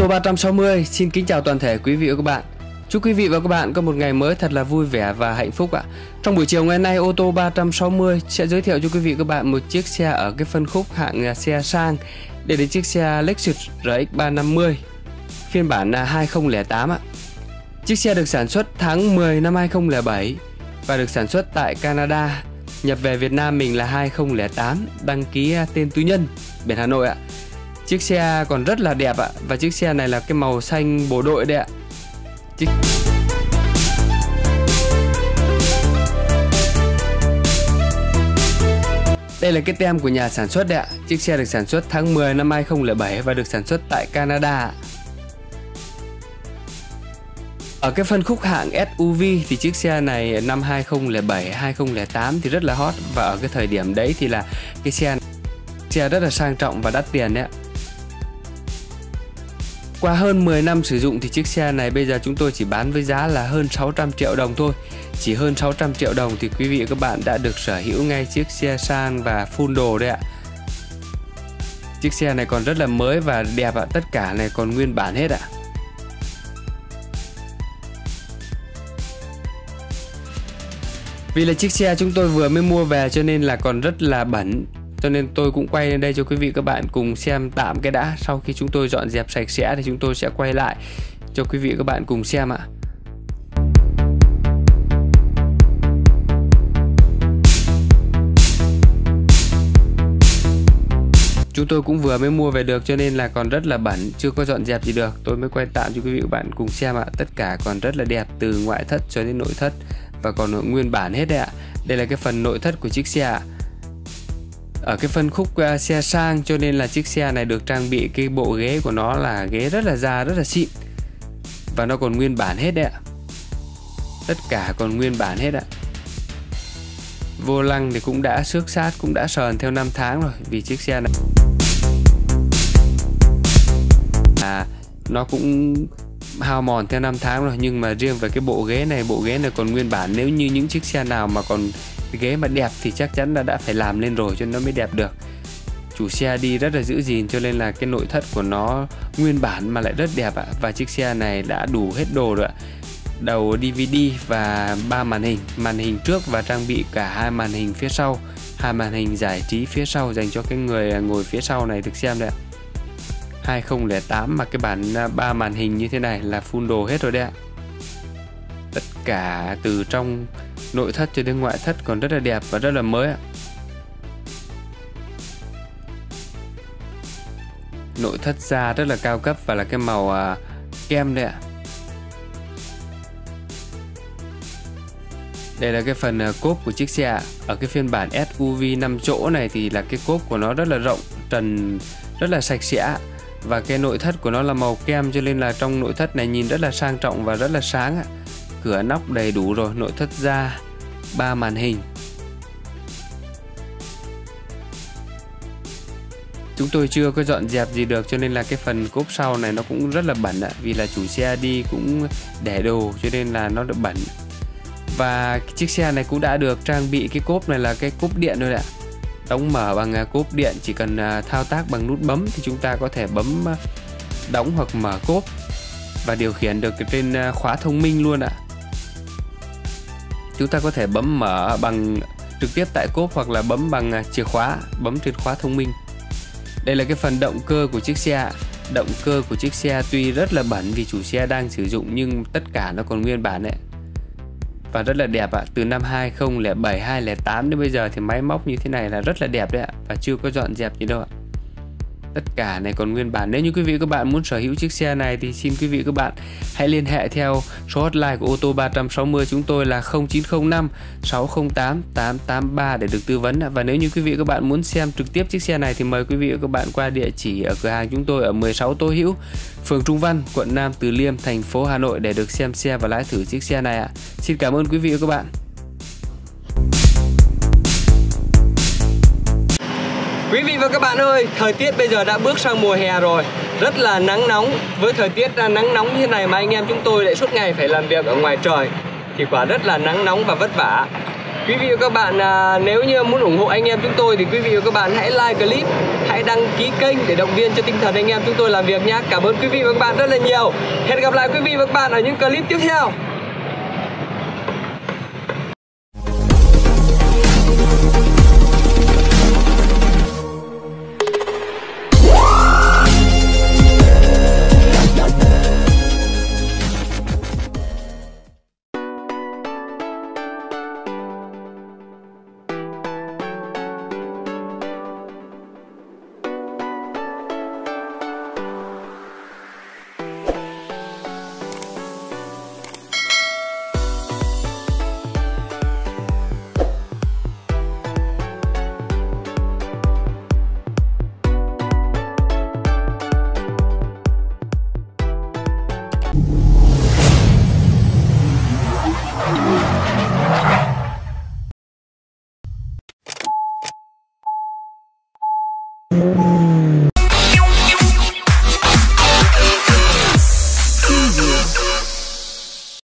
Tô 360 xin kính chào toàn thể quý vị và các bạn. Chúc quý vị và các bạn có một ngày mới thật là vui vẻ và hạnh phúc ạ. Trong buổi chiều ngày nay, ô tô 360 sẽ giới thiệu cho quý vị và các bạn một chiếc xe ở cái phân khúc hạng xe sang. Đây là chiếc xe Lexus RX 350 phiên bản 2008 ạ. Chiếc xe được sản xuất tháng 10 năm 2007 và được sản xuất tại Canada. Nhập về Việt Nam mình là 2008, đăng ký tên tư nhân, biển Hà Nội ạ. Chiếc xe còn rất là đẹp ạ, và chiếc xe này là cái màu xanh bộ đội đấy ạ. Đây là cái tem của nhà sản xuất đấy ạ. Chiếc xe được sản xuất tháng 10 năm 2007 và được sản xuất tại Canada. Ở cái phân khúc hạng SUV thì chiếc xe này năm 2007, 2008 thì rất là hot. Và ở cái thời điểm đấy thì là cái xe rất là sang trọng và đắt tiền đấy ạ. Qua hơn 10 năm sử dụng thì chiếc xe này bây giờ chúng tôi chỉ bán với giá là hơn 600 triệu đồng thôi. Chỉ hơn 600 triệu đồng thì quý vị và các bạn đã được sở hữu ngay chiếc xe sang và full đồ đấy ạ. Chiếc xe này còn rất là mới và đẹp ạ, tất cả này còn nguyên bản hết ạ. Vì là chiếc xe chúng tôi vừa mới mua về cho nên là còn rất là bẩn, cho nên tôi cũng quay lên đây cho quý vị các bạn cùng xem tạm cái đã. Sau khi chúng tôi dọn dẹp sạch sẽ thì chúng tôi sẽ quay lại cho quý vị các bạn cùng xem ạ. Chúng tôi cũng vừa mới mua về được cho nên là còn rất là bẩn, chưa có dọn dẹp gì được. Tôi mới quay tạm cho quý vị các bạn cùng xem ạ. Tất cả còn rất là đẹp từ ngoại thất cho đến nội thất và còn nguyên bản hết đấy ạ. Đây là cái phần nội thất của chiếc xe ạ. Ở cái phân khúc xe sang cho nên là chiếc xe này được trang bị cái bộ ghế của nó là ghế rất là da, rất là xịn. Và nó còn nguyên bản hết đấy ạ. Tất cả còn nguyên bản hết ạ. Vô lăng thì cũng đã xước sát, cũng đã sờn theo năm tháng rồi. Vì chiếc xe này nó cũng hao mòn theo năm tháng rồi. Nhưng mà riêng về cái bộ ghế này còn nguyên bản. Nếu như những chiếc xe nào mà còn ghế mà đẹp thì chắc chắn là đã phải làm lên rồi cho nó mới đẹp được. Chủ xe đi rất là giữ gìn cho nên là cái nội thất của nó nguyên bản mà lại rất đẹp ạ. Và chiếc xe này đã đủ hết đồ rồi ạ. Đầu DVD và 3 màn hình trước và trang bị cả 2 màn hình phía sau, 2 màn hình giải trí phía sau dành cho cái người ngồi phía sau này được xem đấy ạ. 2008 mà cái bản 3 màn hình như thế này là full đồ hết rồi đấy ạ. Tất cả từ trong nội thất cho đến ngoại thất còn rất là đẹp và rất là mới ạ. Nội thất da rất là cao cấp và là cái màu kem đây ạ. Đây là cái phần cốp của chiếc xe ạ. Ở cái phiên bản SUV 5 chỗ này thì là cái cốp của nó rất là rộng, trần rất là sạch sẽ. Và cái nội thất của nó là màu kem cho nên là trong nội thất này nhìn rất là sang trọng và rất là sáng ạ. Cửa nóc đầy đủ rồi, nội thất da, 3 màn hình. Chúng tôi chưa có dọn dẹp gì được cho nên là cái phần cốp sau này nó cũng rất là bẩn ạ. Vì là chủ xe đi cũng để đồ cho nên là nó được bẩn. Và chiếc xe này cũng đã được trang bị cái cốp này là cái cốp điện rồi ạ. Đóng mở bằng cốp điện, chỉ cần thao tác bằng nút bấm thì chúng ta có thể bấm đóng hoặc mở cốp và điều khiển được trên khóa thông minh luôn ạ. Chúng ta có thể bấm mở bằng trực tiếp tại cốp hoặc là bấm bằng chìa khóa, bấm trên khóa thông minh. Đây là cái phần động cơ của chiếc xe. Động cơ của chiếc xe tuy rất là bẩn vì chủ xe đang sử dụng nhưng tất cả nó còn nguyên bản đấy. Và rất là đẹp ạ. Từ năm 2007, 2008 đến bây giờ thì máy móc như thế này là rất là đẹp đấy ạ. Và chưa có dọn dẹp gì đâu ạ. Tất cả này còn nguyên bản. Nếu như quý vị các bạn muốn sở hữu chiếc xe này thì xin quý vị các bạn hãy liên hệ theo số hotline của ô tô 360 chúng tôi là 0905 608 883 để được tư vấn. Và nếu như quý vị các bạn muốn xem trực tiếp chiếc xe này thì mời quý vị các bạn qua địa chỉ ở cửa hàng chúng tôi ở 16 Tô Hữu, phường Trung Văn, quận Nam Từ Liêm, thành phố Hà Nội để được xem xe và lái thử chiếc xe này ạ. Xin cảm ơn quý vị và các bạn. Quý vị và các bạn ơi, thời tiết bây giờ đã bước sang mùa hè rồi. Rất là nắng nóng. Với thời tiết nắng nóng như thế này mà anh em chúng tôi lại suốt ngày phải làm việc ở ngoài trời thì quả rất là nắng nóng và vất vả. Quý vị và các bạn nếu như muốn ủng hộ anh em chúng tôi thì quý vị và các bạn hãy like clip, hãy đăng ký kênh để động viên cho tinh thần anh em chúng tôi làm việc nhé. Cảm ơn quý vị và các bạn rất là nhiều. Hẹn gặp lại quý vị và các bạn ở những clip tiếp theo.